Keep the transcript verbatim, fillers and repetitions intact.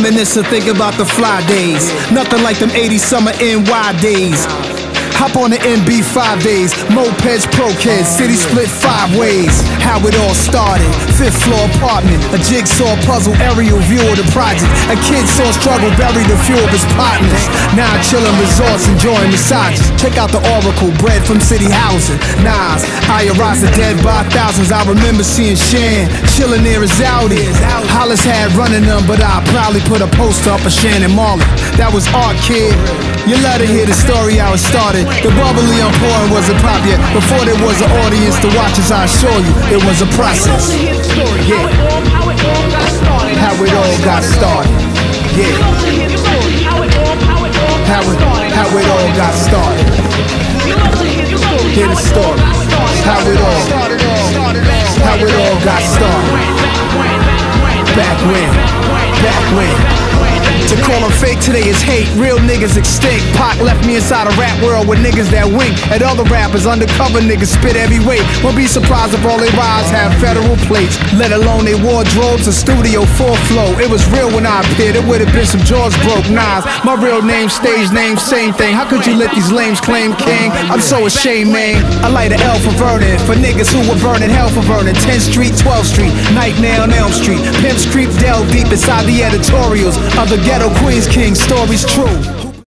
Reminisce and think about the fly days. Nothing like them eighties summer N Y days. Hop on the N B five days, mopeds, pro kids, city split five ways. How it all started, fifth floor apartment, a jigsaw puzzle, aerial view of the project. A kid saw struggle, buried a few of his partners. Now chillin' resorts, enjoying massages. Check out the Oracle, bread from city housing. Nas, Ayahuasca, dead by thousands. I remember seeing Shan, chillin' near his Audi. Hollis had running them, but I proudly put a poster up of Shannon Marley. That was art, kid. You love to hear the story how it started. The bubbly I'm pouring wasn't pop yet. Before there was an audience to watch us, I assure you, it was a process. Yeah. How it all got started. Yeah. How it, how it all got started. Hear the story. How it all, how it all got started. Back when, back when. To call them fake today is hate, real niggas extinct. Pac left me inside a rap world with niggas that wink at other rappers, undercover niggas spit heavyweight. Won't be surprised if all they rides have federal plates, let alone they wardrobes or studio full flow. It was real when I appeared, it would've been some jaws broke. Nas, my real name, stage name, same thing. How could you let these lames claim king? I'm so ashamed, man. I light a L for Vernon, for niggas who were burning hell for Vernon. tenth Street, twelfth Street, Night Nail on Elm Street. Pimps creep delve deep inside the editorials of the ghetto Queens King, stories true.